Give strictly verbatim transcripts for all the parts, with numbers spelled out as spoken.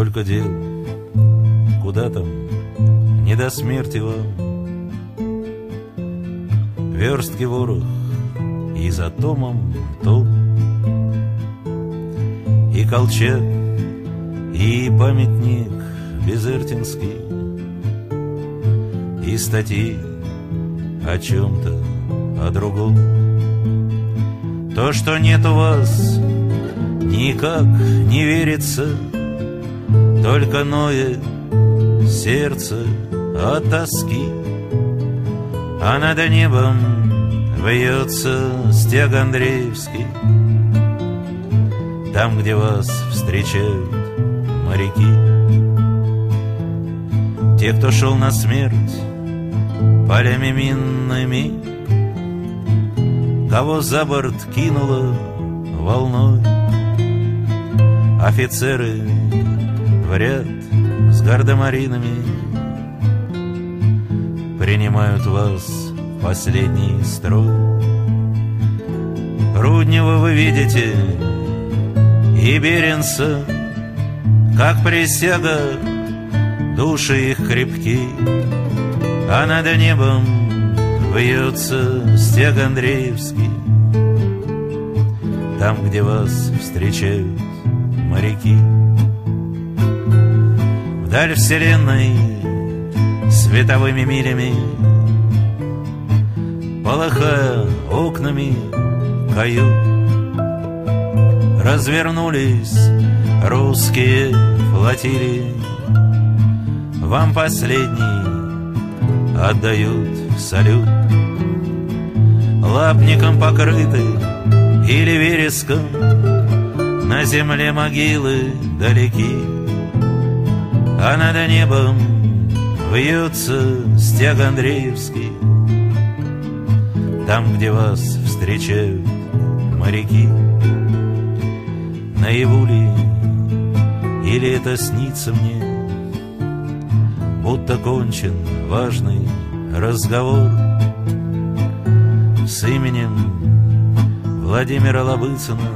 столько дел, куда там, не до смерти вам. Верстки ворох, и за томом том, и Колчак, и памятник Безертинский, и статьи о чем-то, о другом. То, что нет у вас, никак не верится, только ноет сердце от тоски. А над небом вьется стяг Андреевский, там, где вас встречают моряки. Те, кто шел на смерть полями минными, кого за борт кинуло волной. Офицеры в ряд с гардемаринами принимают вас в последний строй. Руднева вы видите и Беренца, как присяга, души их крепки. А над небом вьется стяг Андреевский, там, где вас встречают моряки. Вдаль вселенной световыми милями, полыхая окнами кают, развернулись русские флотилии. Вам последний отдают салют. Лапником покрыты или вереском, на земле могилы далеки. А над небом вьется стяг Андреевский, там, где вас встречают моряки. Наяву ли, или это снится мне, будто кончен важный разговор с именем Владимира Лобыцына.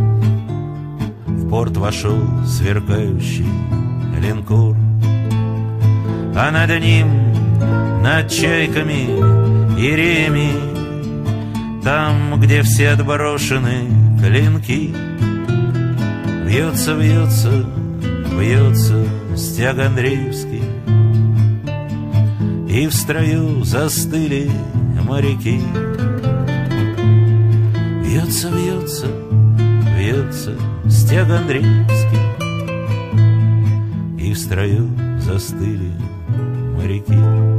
В порт вошел сверкающий линкор, а над ним, над чайками и реями, там, где все отброшены клинки, вьется, вьется, вьется стяг Андреевский, и в строю застыли моряки. Вьется, вьется, вьется стяг Андреевский, и в строю застыли моряки.